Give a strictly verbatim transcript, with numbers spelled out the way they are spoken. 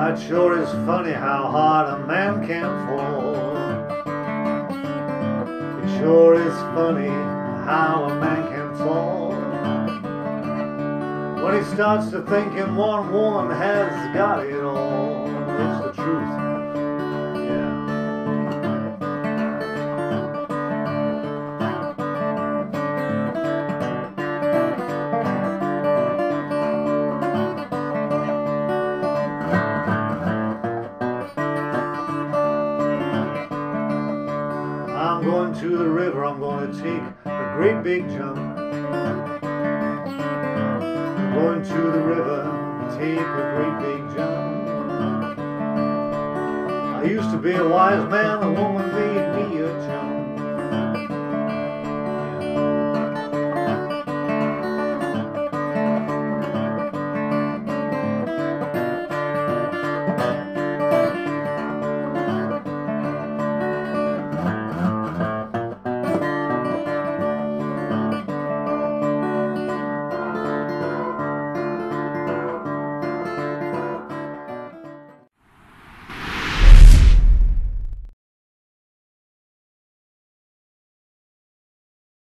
It sure is funny how hard a man can fall. It sure is funny how a man can fall when he starts to thinking one woman has got it all. It's the truth. Yeah. I'm going to the river, I'm going to take a great big jump. I'm going to the river, take a great big jump. I used to be a wise man, a woman be